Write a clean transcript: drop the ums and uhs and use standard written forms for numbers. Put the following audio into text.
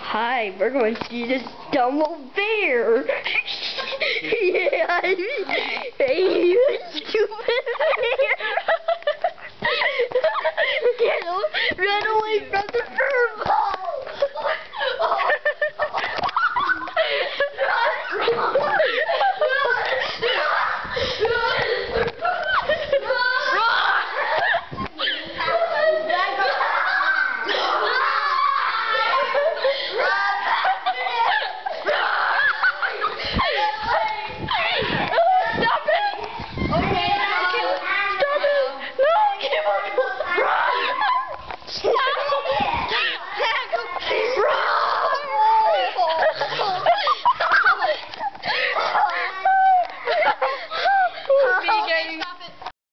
Hi, we're going to see this dumb old bear. Yeah, hey, you stupid bear. Run away from the fur